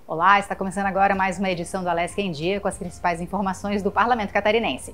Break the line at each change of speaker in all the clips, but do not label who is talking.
Olá, está começando agora mais uma edição do Alesc em Dia com as principais informações do Parlamento Catarinense.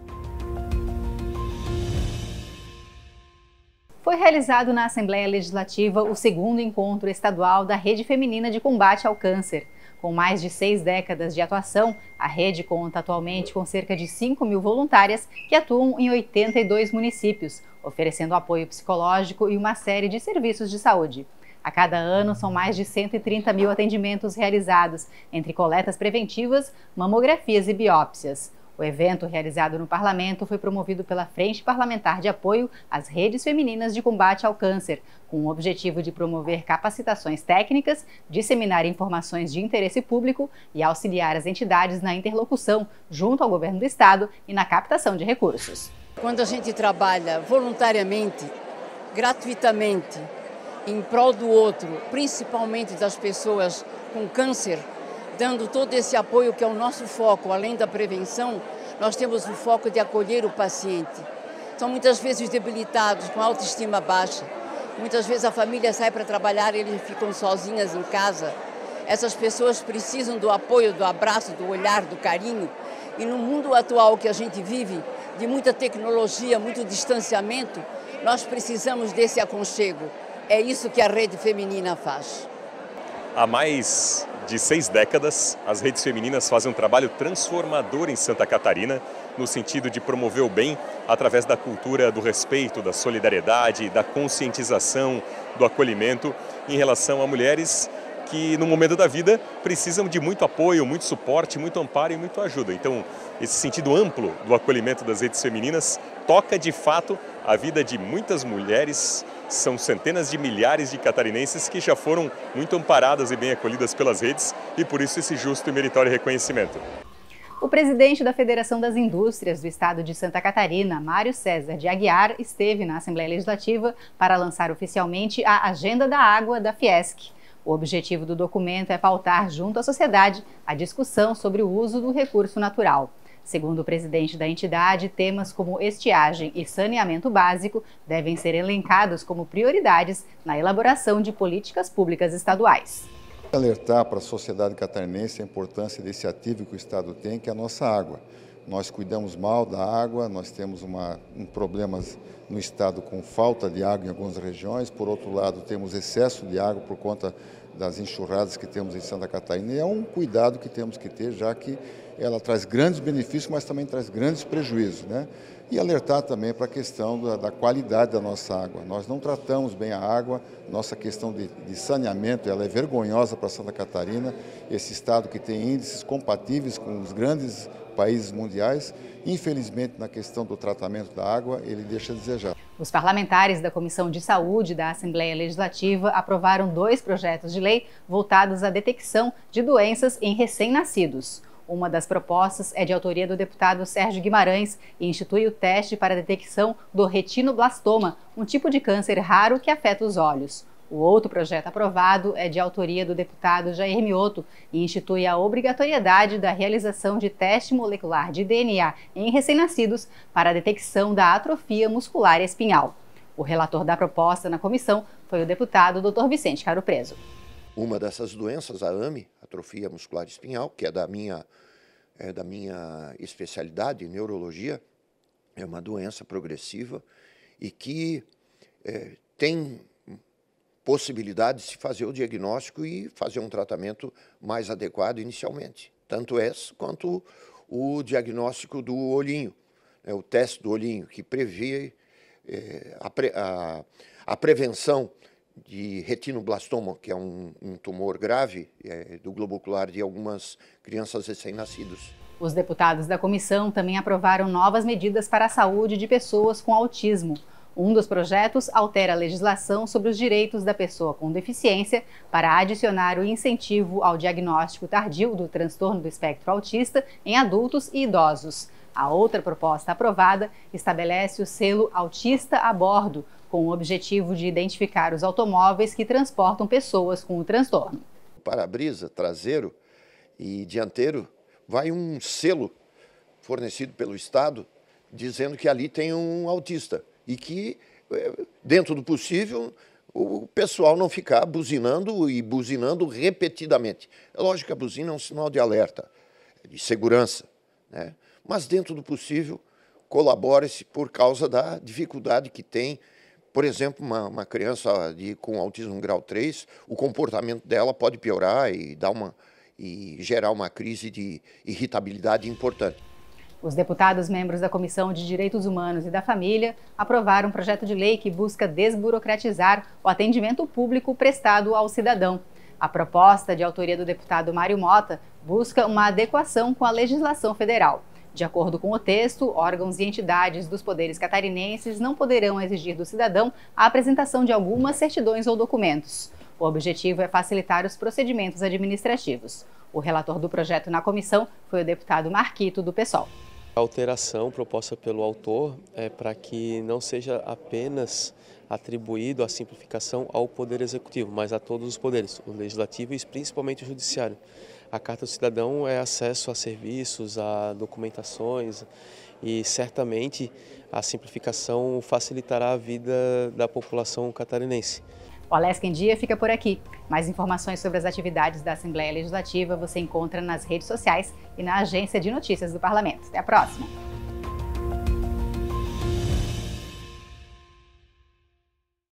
Foi realizado na Assembleia Legislativa o segundo encontro estadual da Rede Feminina de Combate ao Câncer. Com mais de 6 décadas de atuação, a rede conta atualmente com cerca de 5.000 voluntárias que atuam em 82 municípios, oferecendo apoio psicológico e uma série de serviços de saúde. A cada ano, são mais de 130.000 atendimentos realizados, entre coletas preventivas, mamografias e biópsias. O evento, realizado no Parlamento, foi promovido pela Frente Parlamentar de Apoio às Redes Femininas de Combate ao Câncer, com o objetivo de promover capacitações técnicas, disseminar informações de interesse público e auxiliar as entidades na interlocução junto ao governo do Estado e na captação de recursos.
Quando a gente trabalha voluntariamente, gratuitamente, em prol do outro, principalmente das pessoas com câncer, dando todo esse apoio que é o nosso foco, além da prevenção, nós temos o foco de acolher o paciente. São muitas vezes debilitados, com autoestima baixa. Muitas vezes a família sai para trabalhar e eles ficam sozinhas em casa. Essas pessoas precisam do apoio, do abraço, do olhar, do carinho. E no mundo atual que a gente vive, de muita tecnologia, muito distanciamento, nós precisamos desse aconchego. É isso que a Rede Feminina faz.
Há mais de 6 décadas, as redes femininas fazem um trabalho transformador em Santa Catarina, no sentido de promover o bem através da cultura do respeito, da solidariedade, da conscientização, do acolhimento em relação a mulheres que no momento da vida precisam de muito apoio, muito suporte, muito amparo e muito ajuda. Então, esse sentido amplo do acolhimento das redes femininas toca de fato a vida de muitas mulheres. São centenas de milhares de catarinenses que já foram muito amparadas e bem acolhidas pelas redes e por isso esse justo e meritório reconhecimento.
O presidente da Federação das Indústrias do Estado de Santa Catarina, Mário César de Aguiar, esteve na Assembleia Legislativa para lançar oficialmente a Agenda da Água da Fiesc. O objetivo do documento é pautar junto à sociedade a discussão sobre o uso do recurso natural. Segundo o presidente da entidade, temas como estiagem e saneamento básico devem ser elencados como prioridades na elaboração de políticas públicas estaduais.
Alertar para a sociedade catarinense a importância desse ativo que o Estado tem, que é a nossa água. Nós cuidamos mal da água, nós temos problemas no Estado com falta de água em algumas regiões, por outro lado temos excesso de água por conta das enxurradas que temos em Santa Catarina, e é um cuidado que temos que ter, já que ela traz grandes benefícios, mas também traz grandes prejuízos, né? E alertar também para a questão da qualidade da nossa água. Nós não tratamos bem a água, nossa questão de saneamento ela é vergonhosa para Santa Catarina, esse estado que tem índices compatíveis com os grandes países mundiais. Infelizmente, na questão do tratamento da água, ele deixa a desejar.
Os parlamentares da Comissão de Saúde da Assembleia Legislativa aprovaram 2 projetos de lei voltados à detecção de doenças em recém-nascidos. Uma das propostas é de autoria do deputado Sérgio Guimarães e institui o teste para a detecção do retinoblastoma, um tipo de câncer raro que afeta os olhos. O outro projeto aprovado é de autoria do deputado Jair Mioto e institui a obrigatoriedade da realização de teste molecular de DNA em recém-nascidos para a detecção da atrofia muscular espinhal. O relator da proposta na comissão foi o deputado Dr. Vicente Caro Preso.
Uma dessas doenças, a AME, atrofia muscular espinhal, que é da minha especialidade, neurologia, é uma doença progressiva e que tem possibilidade de se fazer o diagnóstico e fazer um tratamento mais adequado inicialmente. Tanto esse quanto o diagnóstico do olhinho, o teste do olhinho, que prevê a prevenção de retinoblastoma, que é um tumor grave do globo ocular de algumas crianças recém-nascidas.
Os deputados da comissão também aprovaram novas medidas para a saúde de pessoas com autismo. Um dos projetos altera a legislação sobre os direitos da pessoa com deficiência para adicionar o incentivo ao diagnóstico tardio do transtorno do espectro autista em adultos e idosos. A outra proposta aprovada estabelece o selo Autista a Bordo, com o objetivo de identificar os automóveis que transportam pessoas com o transtorno.
Para-brisa traseiro e dianteiro vai um selo fornecido pelo Estado dizendo que ali tem um autista e que, dentro do possível, o pessoal não ficar buzinando e buzinando repetidamente. É lógico que a buzina é um sinal de alerta, de segurança, né? Mas dentro do possível, colabore-se por causa da dificuldade que tem. Por exemplo, uma criança com autismo grau 3, o comportamento dela pode piorar e gerar uma crise de irritabilidade importante.
Os deputados membros da Comissão de Direitos Humanos e da Família aprovaram um projeto de lei que busca desburocratizar o atendimento público prestado ao cidadão. A proposta, de autoria do deputado Mário Mota, busca uma adequação com a legislação federal. De acordo com o texto, órgãos e entidades dos poderes catarinenses não poderão exigir do cidadão a apresentação de algumas certidões ou documentos. O objetivo é facilitar os procedimentos administrativos. O relator do projeto na comissão foi o deputado Marquito, do PSOL.
A alteração proposta pelo autor é para que não seja apenas atribuído a simplificação ao Poder Executivo, mas a todos os poderes, o Legislativo e principalmente o Judiciário. A Carta do Cidadão é acesso a serviços, a documentações e certamente a simplificação facilitará a vida da população catarinense.
O Alesc em Dia fica por aqui. Mais informações sobre as atividades da Assembleia Legislativa você encontra nas redes sociais e na agência de notícias do Parlamento. Até a próxima!